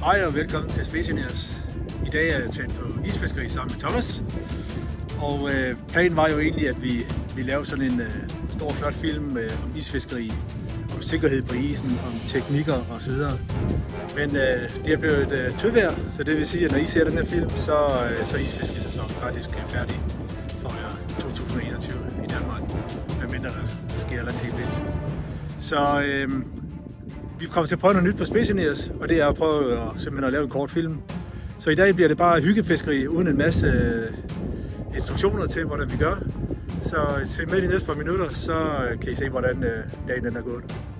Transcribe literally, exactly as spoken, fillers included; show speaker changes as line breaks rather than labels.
Hej og velkommen til Space Engineers. I dag er jeg taget på isfiskeri sammen med Thomas. Og øh, planen var jo egentlig, at vi, vi lavede sådan en øh, stor flot film øh, om isfiskeri, om sikkerhed på isen, om teknikker osv. Men øh, det er blevet et øh, tøvejr, så det vil sige, at når I ser den her film, så, øh, så er isfiskesæsonen faktisk færdig for øh, to tusind og enogtyve i Danmark. Medmindre der sker noget helt vildt. Så øh, vi kommer til at prøve noget nyt på Space Engineers, og det er at prøve at, simpelthen at lave en kort film. Så i dag bliver det bare hyggefiskeri uden en masse øh, instruktioner til, hvordan vi gør. Så se med de næste par minutter, så kan I se, hvordan øh, dagen den er gået.